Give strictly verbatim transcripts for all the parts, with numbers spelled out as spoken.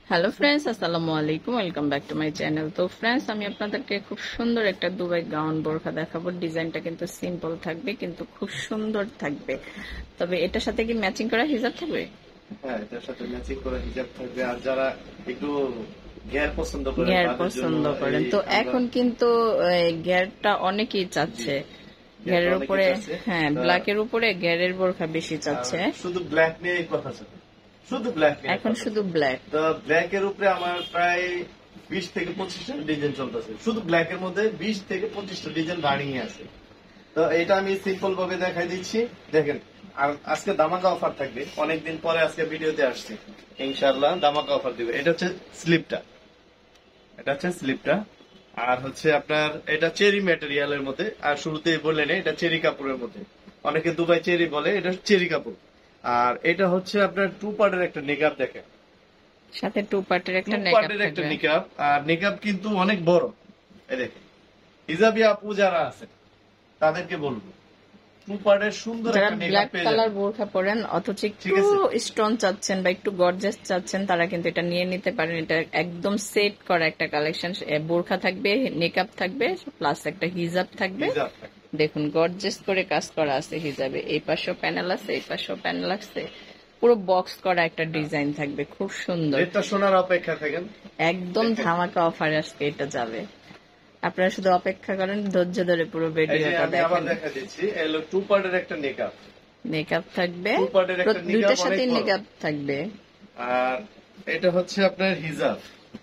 Hello friends, আসসালামু আলাইকুম। Welcome back to my channel. তো ফ্রেন্ডস, আমি আপনাদেরকে খুব সুন্দর একটা দুবাই গাউন বোরখা দেখাবো। ডিজাইনটা কিন্তু সিম্পল থাকবে, কিন্তু খুব সুন্দর থাকবে। তবে এটার সাথে কি ম্যাচিং করা হিজাব থাকবে? হ্যাঁ, এটার সাথে ম্যাচিং করা হিজাব থাকবে। আর যারা একটু ঘের পছন্দ করেন, ঘের তাদের পছন্দ জন্য করেন, এই তো আমরা- এখন কিন্তু এই ঘেরটা অনেকেই চাচ্ছে। ঘেরের অনেকেই উপরে, চাচ্ছে। হ্যাঁ, তা- ব্ল্যাকের উপরে ঘেরের বোরখা বেশি চাচ্ছে। আর শুধু ব্ল্যাক নিয়েই কথা ছিল, শুধু ব্ল্যাক নিয়ে এখন কথা শুধু ছিল। ব্ল্যাক। তো ব্ল্যাক এর উপরে আমার প্রায় বিশ থেকে পঁচিশটা ডিজাইন চলতেছে। শুধু ব্ল্যাক এর মধ্যে বিশ থেকে পঁচিশটা ডিজাইন রানিং আছে। তো এটা আমি সিম্পল ভাবে দেখাই দিচ্ছি, দেখেন। আর আজকে দামাকা অফার থাকবে, অনেকদিন পরে আজকে ভিডিওতে আসছি। ইনশাআল্লাহ দামাকা অফার দিবে। এটা হচ্ছে স্লিপটা, এটা হচ্ছে স্লিপটা। আর হচ্ছে আপনার এটা চেরি ম্যাটেরিয়ালের মধ্যে। আর শুরুতেই বললেন এটা চেরি কাপড়ের মধ্যে, অনেকে দুবাই চেরি বলে, এটা চেরি কাপড়। আর এটা হচ্ছে আপনার টু পার্টের একটা নিকাব, দেখেন, সাথে টু পার্টের একটা টু নেকআপ পার্টের একটা থাকবে। নিকাব। আর নিকাব কিন্তু অনেক বড়। এই দেখেন, হিজাবি আপু যারা আছে তাদেরকে বলবো টু পার্টের সুন্দর যারা একটা নিকাব ব্ল্যাক পেয়ে কালার যাবেন। বোরখা পরেন অথচ ঠিক একটু আছে। স্টোন চাচ্ছেন বা একটু গর্জাস চাচ্ছেন, তারা কিন্তু এটা নিয়ে নিতে পারেন। এটা একদম সেট করা একটা কালেকশন। বোরখা থাকবে, নেকআপ থাকবে, প্লাস একটা হিজাব থাকবে। হিজাব থাকবে। দেখুন, গর্জাস করে কাজ করা আছে হিজাবে। এই পাশেও প্যানেল আছে, এই পাশেও প্যানেল আছে। পুরো বক্স করা একটা ডিজাইন থাকবে, খুব সুন্দর। রেটটা শোনার অপেক্ষা থাকেন। একদম ধামাকা অফার আজকে এটা যাবে। আপনারা শুধু অপেক্ষা করেন, ধৈর্য ধরে পুরো এই যে ভিডিওটা আমি আবার দেখেন। দেখা দিচ্ছি, এলো টু পার্টের একটা নিকাব। নেকআপ থাকবে, টু পার্টের একটা নিকাব, দুইটার অনেক সাথে বড়। নেকআপ থাকবে। আর এটা হচ্ছে আপনার হিজাব।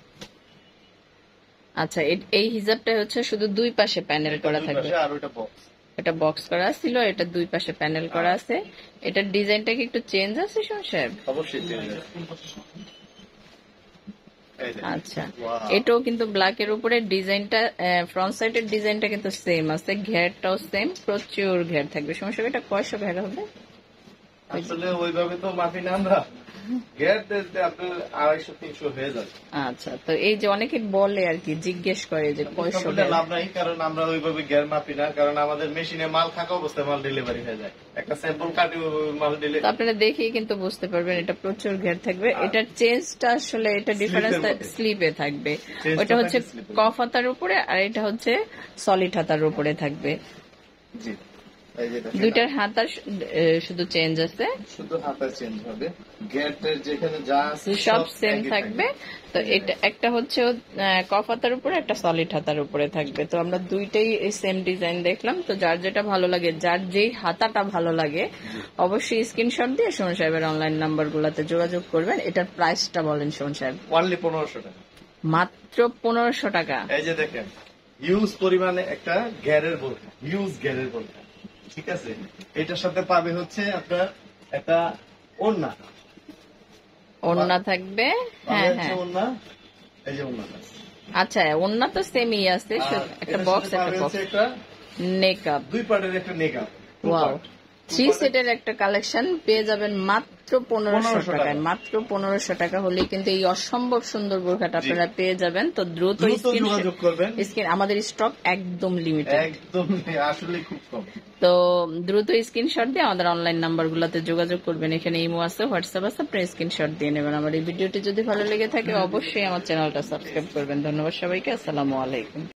আচ্ছা, এ- এই হিজাবটা হচ্ছে শুধু দুই পাশে প্যানেল এটা করা দুই থাকবে। পাশে, আর ওটা বক্স। এটা বক্স করা ছিল, এটা দুই পাশে প্যানেল করা আছে। এটার ডিজাইনটা কি একটু চেঞ্জ আছে শোন সাহেব? অবশ্যই চেঞ্জ আছে। এই দেখেন। আচ্ছা, Wow! এটাও কিন্তু ব্ল্যাক এর উপরে ডিজাইনটা, ফ্রন্ট সাইডের ডিজাইনটা কিন্তু সেম আছে, ঘেরটাও সেম, প্রচুর ঘের থাকবে। সমস্যা এটা কয়শো ঘের হবে? আসলে ওইভাবে তো মাপি না আমরা, গ্যাস দিতে আপনার আড়াইশো তিনশো হয়ে যাবে। আচ্ছা, তো এই যে অনেকে বলে আর কি, জিজ্ঞেস করে যে কয়শো বললে ঘের। লাভ নাই, কারণ আমরা ওইভাবে গ্যার মাপি না, কারণ আমাদের মেশিনে মাল থাকা অবস্থায় মাল ডেলিভারি হয়ে যায়। একটা স্যাম্পল কাটি ওইভাবে মাল তো ডেলিভারি। আপনারা দেখেই কিন্তু বুঝতে পারবেন এটা প্রচুর ঘের থাকবে। এটার চেঞ্জটা আসলে, এটা ডিফারেন্স মধ্যে। স্লিপে থাকবে। Change টা ওটা হচ্ছে থাকে slip এর। কফ হাতার উপরে, আর এটা হচ্ছে সলিড হাতার উপরে থাকবে। জি, এই যে দেখেন, দুইটার হাতা শুধু চেঞ্জ আছে, শুধু হাতা চেঞ্জ হবে। গ্যাটের যেখানে যা আছে সব সেম একই থাকবে। তো এটা একটা হচ্ছে কফ হাতার উপরে, একটা সলিড হাতার উপরে থাকবে। তো আমরা দুইটাই সেম ডিজাইন দেখলাম। তো যার যেটা ভালো লাগে, যার যেই হাতাটা ভালো লাগে, অবশ্যই স্ক্রিনশট দিয়ে সোহন সাহেবের অনলাইন নাম্বার গুলাতে যোগাযোগ করবেন। এটার প্রাইসটা বলেন সোহন সাহেব। ওয়ানলি পনেরোশো টাকা। মাত্র পনেরোশো টাকা। এই যে দেখেন, হিউজ পরিমাণে একটা গ্যারের বোরখা, হিউজ গ্যারের বোরখা। ঠিক আছে, এটার সাথে পাবে হচ্ছে আপনার একটা ওড়না। ওড়না থাকবে, পাবে হ্যাঁ হচ্ছে হ্যাঁ। ওড়না, এই যে ওড়না। আচ্ছা, ওড়না তো সেমই আছে, আর শুধু একটা এটার বক্স, সাথে একটা পাবে বক্স, হচ্ছে একটা নেকআপ। দুই পার্টের একটা নেকআপ। ওয়াও, থ্রি সেটের একটা কালেকশন পেয়ে যাবেন মাত্র পনেরোশো পনেরোশো টাকায়। টাকা। মাত্র পনেরোশো টাকা হলেই কিন্তু এই অসম্ভব সুন্দর বোরখাটা জি। আপনারা পেয়ে যাবেন। তো দ্রুত দ্রুত স্ক্রিন যোগাযোগ করবেন। স্ক্রিন আমাদের স্টক একদম লিমিটেড। একদম আসলে খুব কম। তো দ্রুত স্ক্রিনশট দিয়ে আমাদের অনলাইন নাম্বার গুলাতে যোগাযোগ করবেন। এখানে ইমো আছে, হোয়াটসঅ্যাপ আছে, আপনি স্ক্রিনশট দিয়ে নেবেন। আমার এই ভিডিওটি যদি ভালো লেগে থাকে অবশ্যই আমার চ্যানেলটা সাবস্ক্রাইব করবেন। ধন্যবাদ সবাইকে, আসসালামু আলাইকুম।